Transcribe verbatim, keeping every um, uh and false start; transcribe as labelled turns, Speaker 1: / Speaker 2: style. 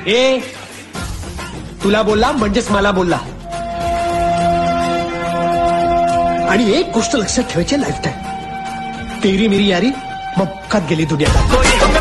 Speaker 1: ए तुला बोलला म्हणजेच मला बोलला. आणि एक गोष्ट लक्षात ठेवायची, लाईफ टाईम तेरी मेरी यारी मग गेली दुनिया.